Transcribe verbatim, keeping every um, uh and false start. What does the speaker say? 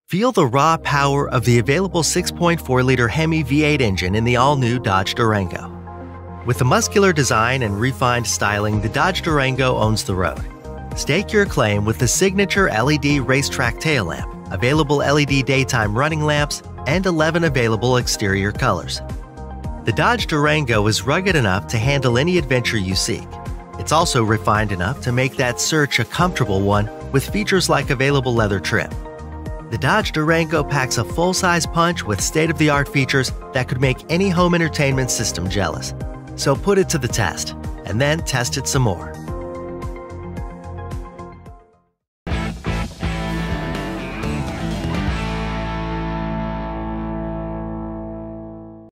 Feel the raw power of the available six point four liter Hemi V eight engine in the all-new Dodge Durango. With a muscular design and refined styling, the Dodge Durango owns the road. Stake your claim with the signature L E D racetrack tail lamp, available L E D daytime running lamps, and eleven available exterior colors. The Dodge Durango is rugged enough to handle any adventure you seek. It's also refined enough to make that search a comfortable one with features like available leather trim. The Dodge Durango packs a full-size punch with state-of-the-art features that could make any home entertainment system jealous. So put it to the test, and then test it some more.